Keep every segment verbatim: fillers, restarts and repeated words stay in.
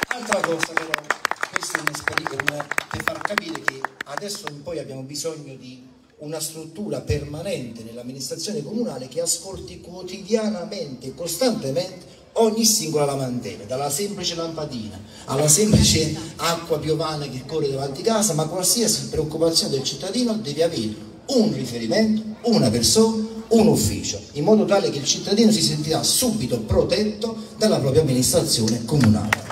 Altra cosa però, questo è un esperimento per far capire che adesso in poi abbiamo bisogno di una struttura permanente nell'amministrazione comunale che ascolti quotidianamente, costantemente ogni singola lamentela, dalla semplice lampadina alla semplice acqua piovana che corre davanti a casa, ma qualsiasi preoccupazione del cittadino deve avere un riferimento, una persona, un ufficio, in modo tale che il cittadino si sentirà subito protetto dalla propria amministrazione comunale.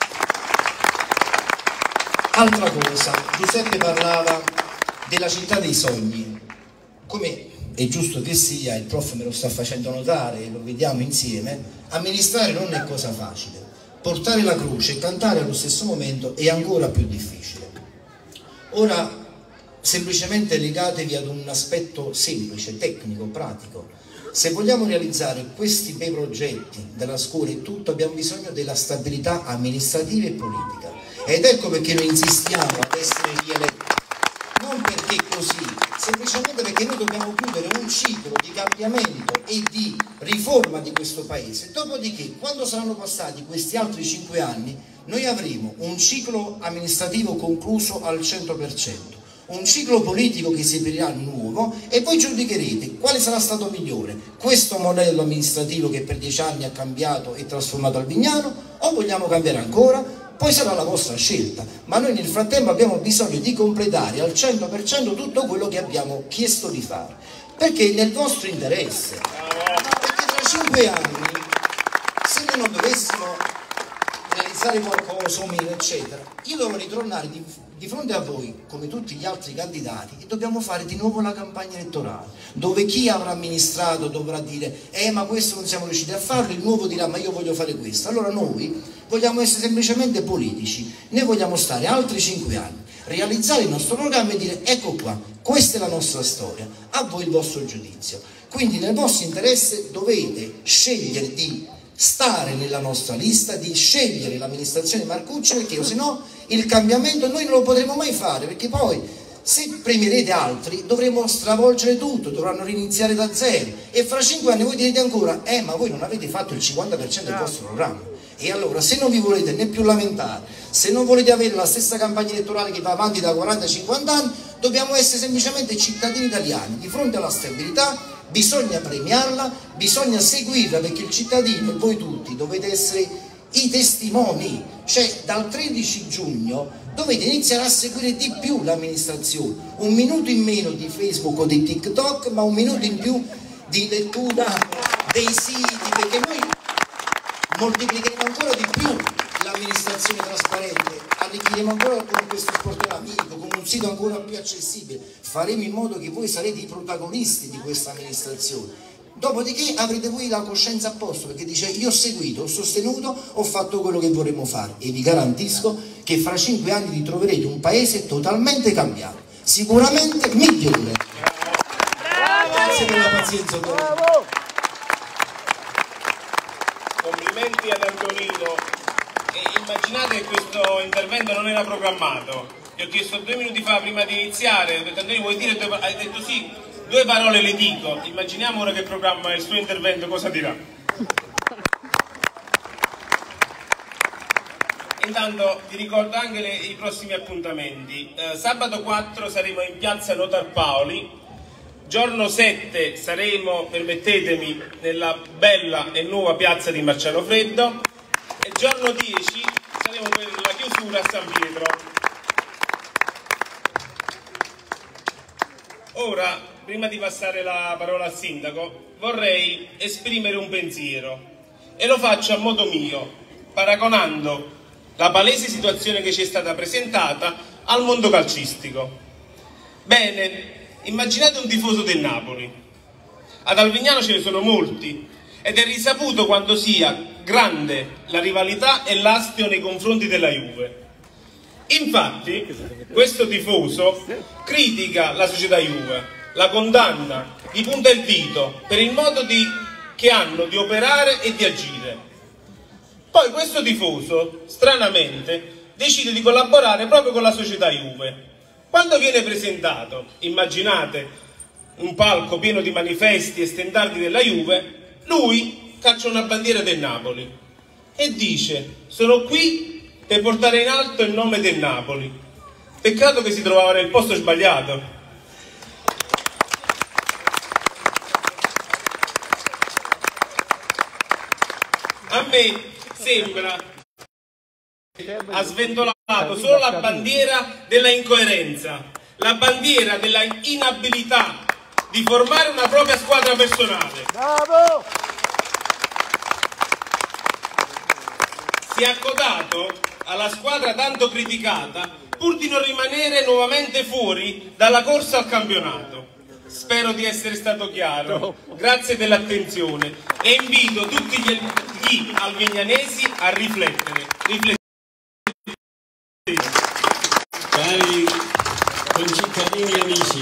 Altra cosa, Giuseppe parlava della città dei sogni. Come è giusto che sia, il prof me lo sta facendo notare e lo vediamo insieme, amministrare non è cosa facile. Portare la croce e cantare allo stesso momento è ancora più difficile. Ora, semplicemente legatevi ad un aspetto semplice, tecnico, pratico. Se vogliamo realizzare questi bei progetti della scuola e tutto, abbiamo bisogno della stabilità amministrativa e politica. Ed ecco perché noi insistiamo ad essere rieletti. Non perché così, semplicemente perché noi dobbiamo chiudere un ciclo di cambiamento e di riforma di questo paese. Dopodiché, quando saranno passati questi altri cinque anni, noi avremo un ciclo amministrativo concluso al cento per cento. Un ciclo politico che si aprirà nuovo e poi giudicherete quale sarà stato migliore, questo modello amministrativo che per dieci anni ha cambiato e trasformato Albignano, o vogliamo cambiare ancora? Poi sarà la vostra scelta, ma noi nel frattempo abbiamo bisogno di completare al cento per cento tutto quello che abbiamo chiesto di fare, perché è nel vostro interesse, perché tra cinque anni, se noi non dovessimo realizzare qualcosa o meno, eccetera, io dovrò ritornare di, di fronte a voi, come tutti gli altri candidati, e dobbiamo fare di nuovo la campagna elettorale, dove chi avrà amministrato dovrà dire eh ma questo non siamo riusciti a farlo, il nuovo dirà ma io voglio fare questo. Allora noi vogliamo essere semplicemente politici, noi vogliamo stare altri cinque anni, realizzare il nostro programma e dire ecco qua, questa è la nostra storia, a voi il vostro giudizio. Quindi nel vostro interesse dovete scegliere di stare nella nostra lista, di scegliere l'amministrazione Marcucci, perché se no il cambiamento noi non lo potremo mai fare, perché poi se premierete altri dovremo stravolgere tutto, dovranno riniziare da zero e fra cinque anni voi direte ancora eh ma voi non avete fatto il cinquanta per cento del vostro programma. E allora se non vi volete né più lamentare, se non volete avere la stessa campagna elettorale che va avanti da quaranta cinquanta anni, dobbiamo essere semplicemente cittadini italiani. Di fronte alla stabilità bisogna premiarla, bisogna seguirla, perché il cittadino e voi tutti dovete essere i testimoni, cioè dal tredici giugno dovete iniziare a seguire di più l'amministrazione, un minuto in meno di Facebook o di TikTok, ma un minuto in più di lettura dei siti, perché noi moltiplicheremo ancora di più l'amministrazione trasparente, arricchiremo ancora con questo sportello amico, con un sito ancora più accessibile, faremo in modo che voi sarete i protagonisti di questa amministrazione. Dopodiché avrete voi la coscienza a posto, perché dice io ho seguito, ho sostenuto, ho fatto quello che vorremmo fare, e vi garantisco che fra cinque anni vi troverete un paese totalmente cambiato, sicuramente migliore. Bravo! Grazie per la pazienza. Bravo! Complimenti ad Antonino. E immaginate che questo intervento non era programmato. Gli ho chiesto due minuti fa prima di iniziare, ho detto Antonino vuoi dire due parole? Hai detto sì, due parole le dico. Immaginiamo ora che programma il suo intervento, cosa dirà. Intanto vi ricordo anche le, i prossimi appuntamenti. Eh, sabato quattro saremo in piazza Notar Paoli. Giorno sette saremo, permettetemi, nella bella e nuova piazza di Marciano Freddo e giorno dieci saremo per la chiusura a San Pietro. Ora, prima di passare la parola al sindaco, vorrei esprimere un pensiero e lo faccio a modo mio, paragonando la palese situazione che ci è stata presentata al mondo calcistico. Bene, immaginate un tifoso del Napoli. Ad Alvignano ce ne sono molti ed è risaputo quanto sia grande la rivalità e l'astio nei confronti della Juve. Infatti, questo tifoso critica la società Juve, la condanna, gli punta il dito per il modo di, che hanno di operare e di agire. Poi questo tifoso, stranamente, decide di collaborare proprio con la società Juve. Quando viene presentato, immaginate un palco pieno di manifesti e stendardi della Juve, lui caccia una bandiera del Napoli e dice: sono qui per portare in alto il nome del Napoli. Peccato che si trovava nel posto sbagliato. A me sembra ha sventolato solo la bandiera della incoerenza, la bandiera della inabilità di formare una propria squadra personale. Bravo! Si è accodato alla squadra tanto criticata pur di non rimanere nuovamente fuori dalla corsa al campionato. Spero di essere stato chiaro, grazie dell'attenzione e invito tutti gli, gli alvignanesi a riflettere. riflettere. Cari concittadini e amici,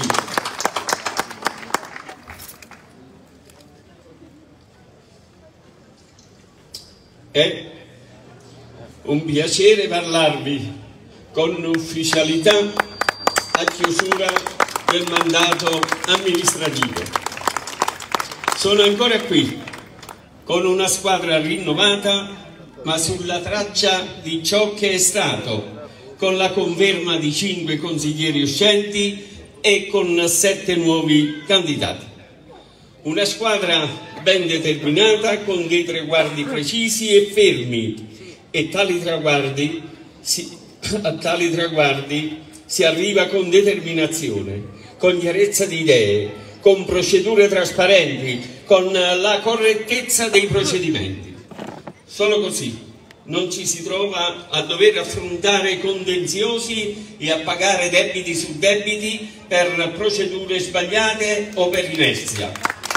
è un piacere parlarvi con ufficialità a chiusura del mandato amministrativo. Sono ancora qui con una squadra rinnovata, ma sulla traccia di ciò che è stato, con la conferma di cinque consiglieri uscenti e con sette nuovi candidati. Una squadra ben determinata, con dei traguardi precisi e fermi, e tali traguardi si, a tali traguardi si arriva con determinazione, con chiarezza di idee, con procedure trasparenti, con la correttezza dei procedimenti. Solo così non ci si trova a dover affrontare contenziosi e a pagare debiti su debiti per procedure sbagliate o per inerzia.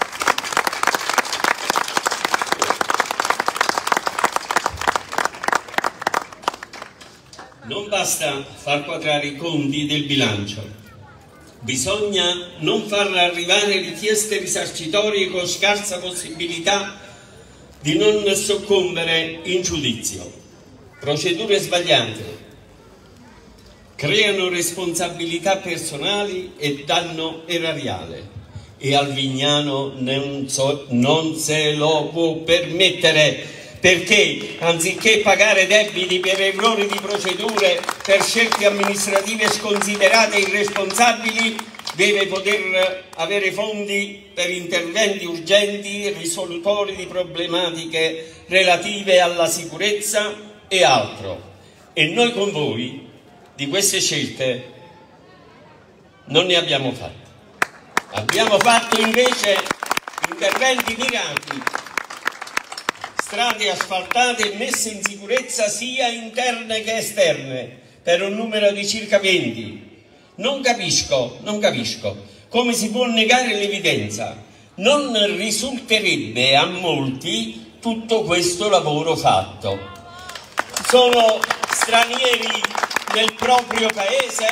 Non basta far quadrare i conti del bilancio, bisogna non far arrivare richieste risarcitorie con scarsa possibilità di non soccombere in giudizio. Procedure sbagliate creano responsabilità personali e danno erariale e Alvignano non, so, non se lo può permettere, perché anziché pagare debiti per errori di procedure, per scelte amministrative sconsiderate e irresponsabili, deve poter avere fondi per interventi urgenti e risolutori di problematiche relative alla sicurezza e altro. E noi con voi di queste scelte non ne abbiamo fatte. Abbiamo fatto invece interventi mirati, strade asfaltate e messe in sicurezza sia interne che esterne, per un numero di circa venti. Non capisco, non capisco come si può negare l'evidenza. Non risulterebbe a molti tutto questo lavoro fatto. Sono stranieri nel proprio paese?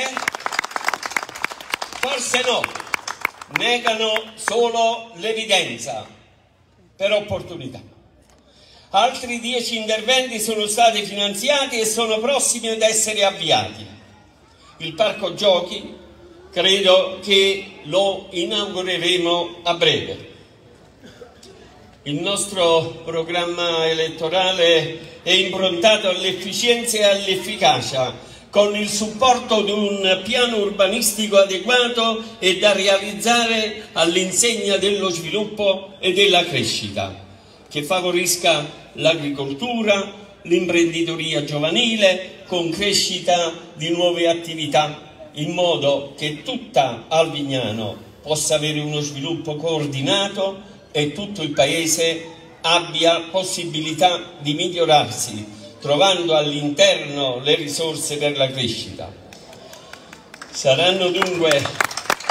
Forse no, negano solo l'evidenza per opportunità. Altri dieci interventi sono stati finanziati e sono prossimi ad essere avviati. Il parco giochi credo che lo inaugureremo a breve. Il nostro programma elettorale è improntato all'efficienza e all'efficacia, con il supporto di un piano urbanistico adeguato e da realizzare all'insegna dello sviluppo e della crescita, che favorisca l'agricoltura, l'imprenditoria giovanile, con crescita di nuove attività, in modo che tutta Alvignano possa avere uno sviluppo coordinato e tutto il Paese abbia possibilità di migliorarsi, trovando all'interno le risorse per la crescita. Saranno dunque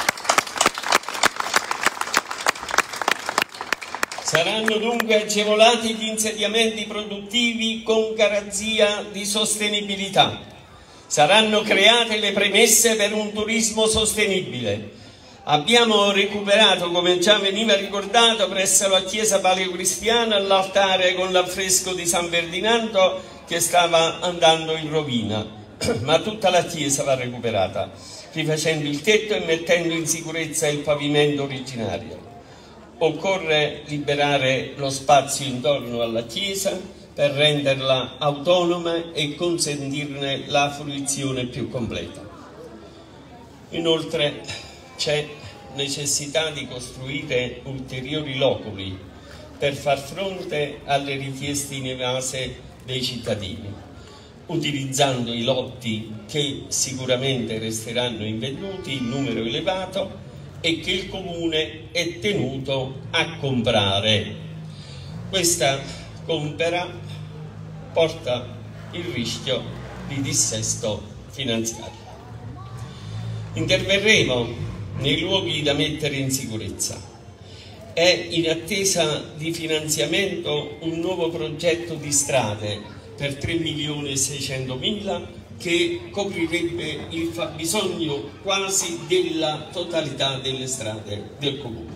Saranno dunque agevolati gli insediamenti produttivi con garanzia di sostenibilità. Saranno create le premesse per un turismo sostenibile. Abbiamo recuperato, come già veniva ricordato, presso la chiesa paleocristiana l'altare con l'affresco di San Ferdinando che stava andando in rovina, ma tutta la chiesa va recuperata, rifacendo il tetto e mettendo in sicurezza il pavimento originario. Occorre liberare lo spazio intorno alla chiesa per renderla autonoma e consentirne la fruizione più completa. Inoltre c'è necessità di costruire ulteriori loculi per far fronte alle richieste inevase dei cittadini, utilizzando i lotti che sicuramente resteranno invenduti in numero elevato e che il Comune è tenuto a comprare. Questa compera porta il rischio di dissesto finanziario. Interverremo nei luoghi da mettere in sicurezza. È in attesa di finanziamento un nuovo progetto di strade per tre milioni e seicentomila che coprirebbe il fabbisogno quasi della totalità delle strade del Comune.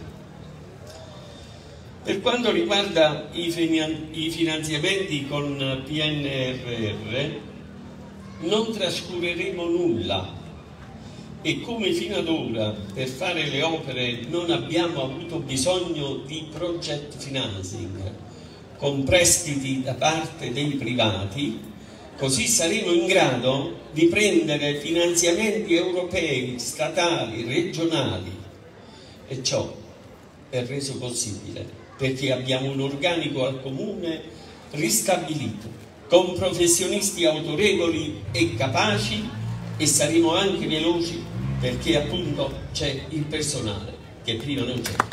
Per quanto riguarda i finanziamenti con P N R R, non trascureremo nulla e come fino ad ora per fare le opere non abbiamo avuto bisogno di project financing con prestiti da parte dei privati, così saremo in grado di prendere finanziamenti europei, statali, regionali, e ciò è reso possibile perché abbiamo un organico al Comune ristabilito con professionisti autorevoli e capaci, e saremo anche veloci perché appunto c'è il personale che prima non c'era.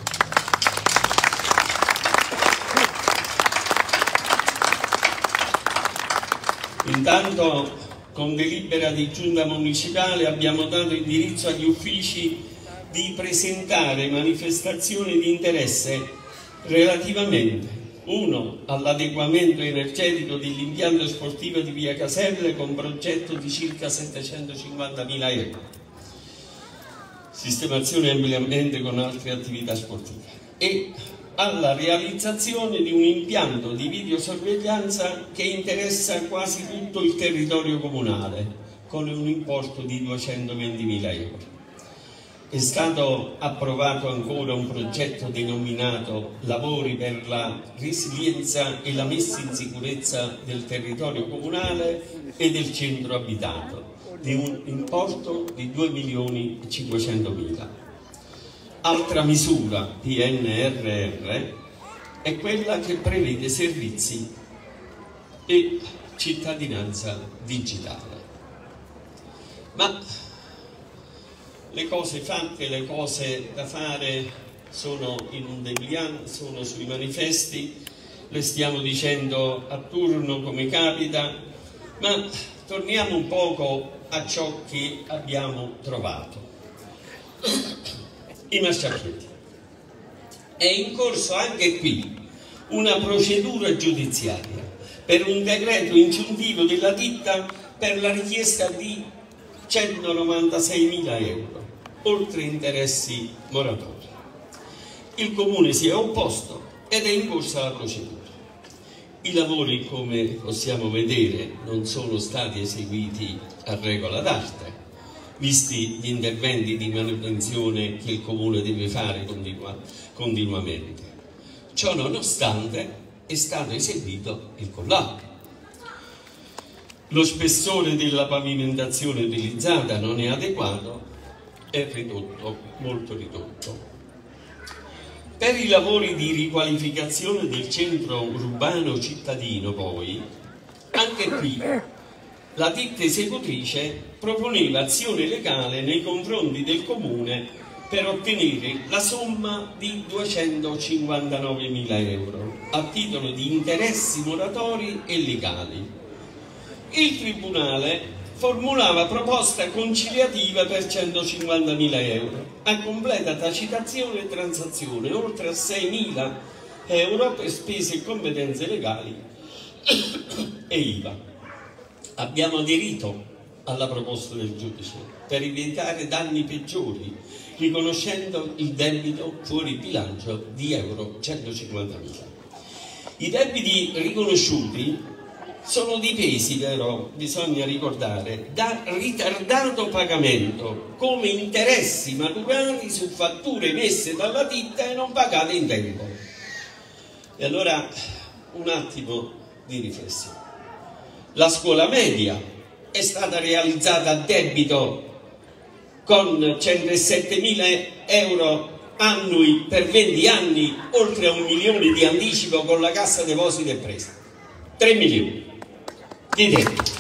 Intanto con delibera di giunta municipale abbiamo dato indirizzo agli uffici di presentare manifestazioni di interesse relativamente uno all'adeguamento energetico dell'impianto sportivo di via Caselle con progetto di circa settecentocinquantamila euro, sistemazione e ampliamento con altre attività sportive, e alla realizzazione di un impianto di videosorveglianza che interessa quasi tutto il territorio comunale con un importo di duecentoventimila euro. È stato approvato ancora un progetto denominato Lavori per la resilienza e la messa in sicurezza del territorio comunale e del centro abitato, di un importo di due milioni e cinquecentomila. Altra misura P N R R è quella che prevede servizi e cittadinanza digitale. Ma le cose fatte, le cose da fare sono in un dépliant, sono sui manifesti, le stiamo dicendo a turno come capita, ma torniamo un poco a ciò che abbiamo trovato. I masciacchetti. È in corso anche qui una procedura giudiziaria per un decreto ingiuntivo della ditta per la richiesta di centonovantaseimila euro, oltre interessi moratori. Il Comune si è opposto ed è in corso la procedura. I lavori, come possiamo vedere, non sono stati eseguiti a regola d'arte, visti gli interventi di manutenzione che il Comune deve fare continua, continuamente. Ciò nonostante è stato eseguito il collaudo. Lo spessore della pavimentazione utilizzata non è adeguato, è ridotto, molto ridotto. Per i lavori di riqualificazione del centro urbano cittadino, poi, anche qui la ditta esecutrice proponeva azione legale nei confronti del Comune per ottenere la somma di duecentocinquantanovemila euro a titolo di interessi moratori e legali. Il Tribunale formulava proposta conciliativa per centocinquantamila euro a completa tacitazione e transazione, oltre a seimila euro per spese e competenze legali e I V A. Abbiamo aderito alla proposta del giudice per evitare danni peggiori, riconoscendo il debito fuori bilancio di euro centocinquantamila. I debiti riconosciuti sono dipesi, però, bisogna ricordare, da ritardato pagamento, come interessi maturati su fatture emesse dalla ditta e non pagate in tempo. E allora, un attimo, di riflessione. La scuola media è stata realizzata a debito con centosettemila euro annui per venti anni, oltre a un milione di anticipo con la Cassa Depositi e Prestiti. tre milioni di debito.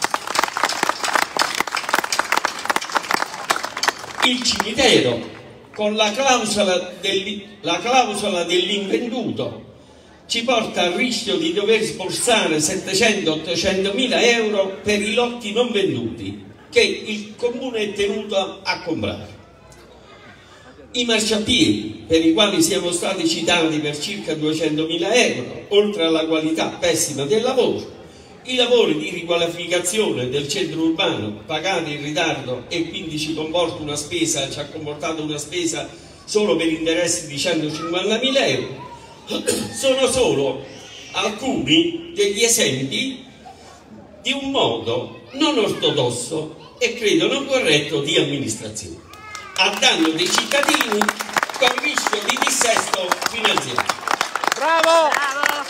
Il cimitero, con la clausola, del, la clausola dell'invenduto, ci porta al rischio di dover sborsare settecento ottocento mila euro per i lotti non venduti che il comune è tenuto a comprare. I marciapiedi, per i quali siamo stati citati per circa duecentomila euro, oltre alla qualità pessima del lavoro, i lavori di riqualificazione del centro urbano pagati in ritardo e quindi ci comporta una spesa, ci ha comportato una spesa solo per interessi di centocinquantamila euro, sono solo alcuni degli esempi di un modo non ortodosso e credo non corretto di amministrazione, a danno dei cittadini con rischio di dissesto finanziario. Bravo! Bravo!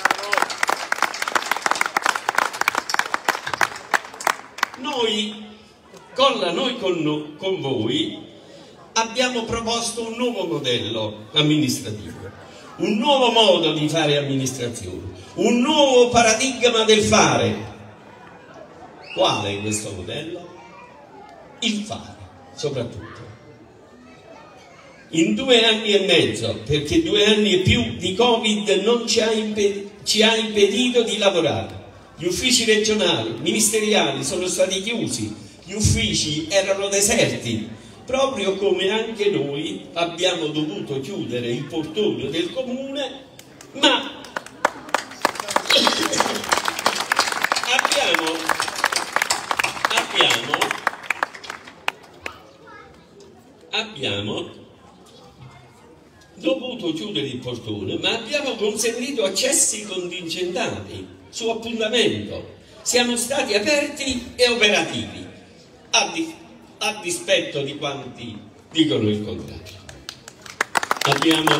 Noi con, la, noi con, con voi abbiamo proposto un nuovo modello amministrativo, un nuovo modo di fare amministrazione, un nuovo paradigma del fare. Qual è questo modello? Il fare, soprattutto. In due anni e mezzo, perché due anni e più di Covid non ci ha, imped- ci ha impedito di lavorare. Gli uffici regionali, ministeriali sono stati chiusi, gli uffici erano deserti, proprio come anche noi abbiamo dovuto chiudere il portone del comune, ma abbiamo, abbiamo, abbiamo dovuto chiudere il portone, ma abbiamo consentito accessi contingentati su appuntamento. Siamo stati aperti e operativi, a, di, a dispetto di quanti dicono il contrario. Abbiamo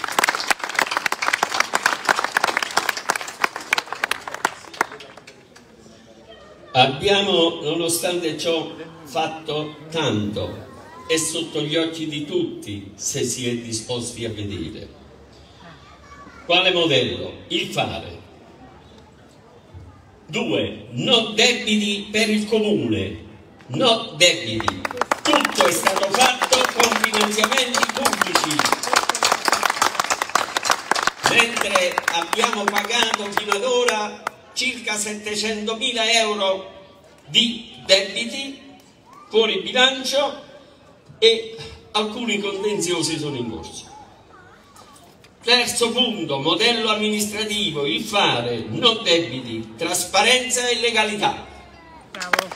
abbiamo nonostante ciò fatto tanto, è sotto gli occhi di tutti se si è disposti a vedere. Quale modello? Il fare. Due, no debiti per il comune, no debiti. Tutto è stato fatto con finanziamenti pubblici, mentre abbiamo pagato fino ad ora circa settecentomila euro di debiti fuori bilancio e alcuni contenziosi sono in corso. Terzo punto, modello amministrativo, il fare, non debiti, trasparenza e legalità. Bravo.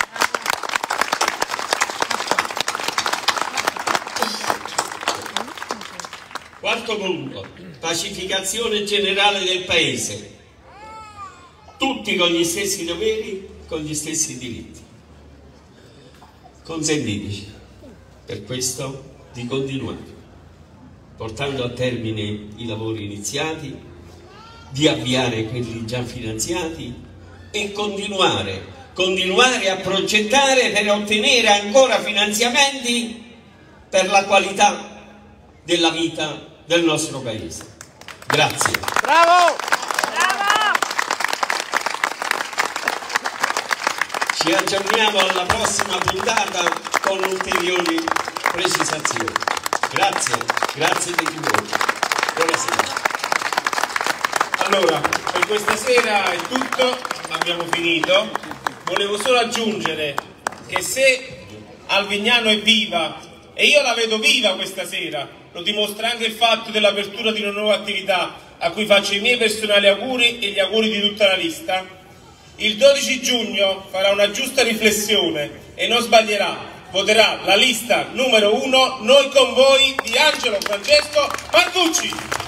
Quarto punto, pacificazione generale del paese. Tutti con gli stessi doveri, con gli stessi diritti. Consentiteci, per questo, di continuare, portando a termine i lavori iniziati, di avviare quelli già finanziati e continuare, continuare a progettare per ottenere ancora finanziamenti per la qualità della vita del nostro paese. Grazie. Bravo! Bravo! Ci aggiorniamo alla prossima puntata con ulteriori precisazioni. Grazie, grazie di voi. Buonasera. Allora, per questa sera è tutto, abbiamo finito. Volevo solo aggiungere che se Alvignano è viva, e io la vedo viva questa sera, lo dimostra anche il fatto dell'apertura di una nuova attività a cui faccio i miei personali auguri e gli auguri di tutta la lista. Il dodici giugno farà una giusta riflessione e non sbaglierà. Voterà la lista numero uno, Noi con voi, di Angelo Francesco Marcucci.